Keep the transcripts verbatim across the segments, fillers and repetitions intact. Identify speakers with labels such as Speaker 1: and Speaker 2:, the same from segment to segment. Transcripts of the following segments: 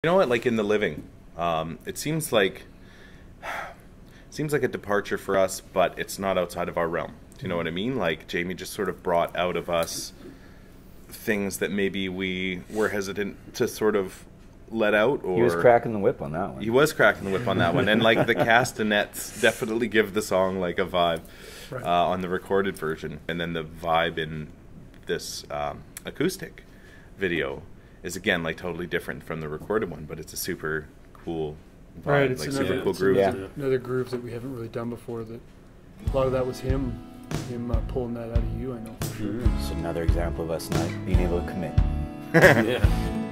Speaker 1: You know what? Like in the living, um, it seems like seems like a departure for us, but it's not outside of our realm. Do you know what I mean? Like Jamie just sort of brought out of us things that maybe we were hesitant to sort of let out. Or
Speaker 2: he was cracking the whip on that one.
Speaker 1: He was cracking the whip on that one, and like the castanets definitely give the song like a vibe right. uh, on the recorded version, and then the vibe in this um, acoustic video is again like totally different from the recorded one, but it's a super cool vibe,
Speaker 3: right, it's
Speaker 1: like
Speaker 3: another,
Speaker 1: super cool
Speaker 3: it's
Speaker 1: groove.
Speaker 3: Another, another groove that we haven't really done before. That a lot of that was him, him uh, pulling that out of you. I know for sure.
Speaker 2: Mm, it's another example of us not being able to commit.
Speaker 4: Yeah.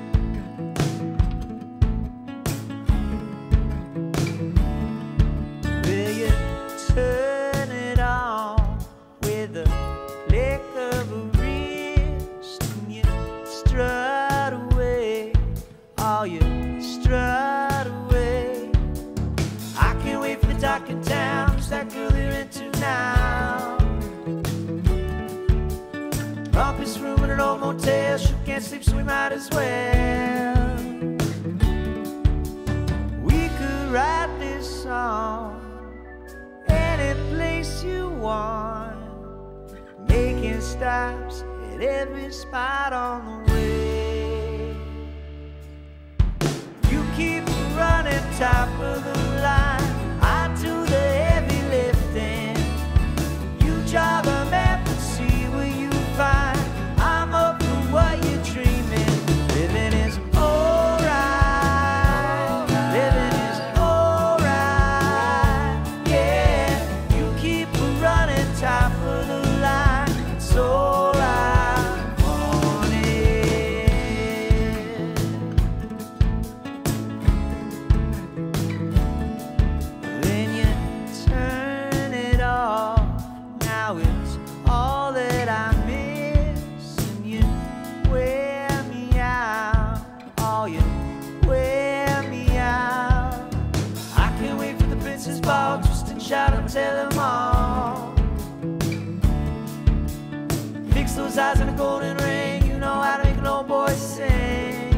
Speaker 5: Will you turn it on with a flick of a wrist and you strut away? Oh, you strut away. I can't wait for the dark in town. Who's that girl you're into now? Rumpus room in an old motel. She can't sleep, so we might as well. We could write this song any place you want, making stops at every spot on the way. You keep running top of the line, I do the heavy lifting. You draw the map and see what you find. I'm up for what you're dreaming. Living is alright, living is alright, yeah. You keep running top of the line, it's all I wanted. Then you turn it off, now it's all that I miss. And you wear me out, oh you wear me out. I can't wait for the princess ball, twist and shout and tell them all. Fix those eyes in a golden ring, you know how to make an old boy sing.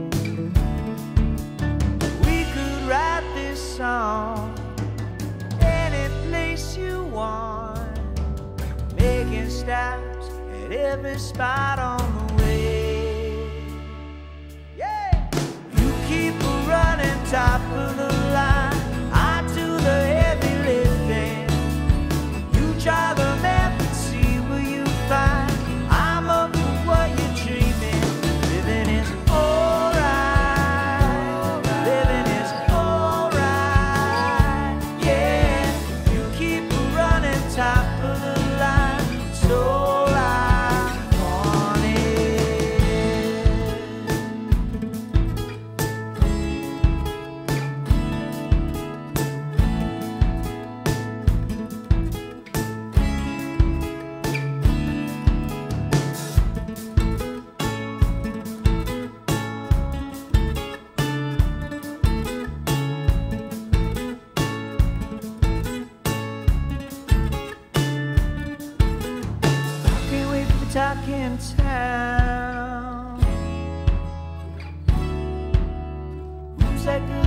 Speaker 5: We could write this song any place you want, making stops at every spot on the way. Yeah! You keep running top of the line, I do the heavy lifting. You try the map and see what you find. I'm up for what you're dreaming. Living is alright, living is alright, yeah. You keep running top of the line, it's all I wanted. Can't wait for the talk in town. Who's that girl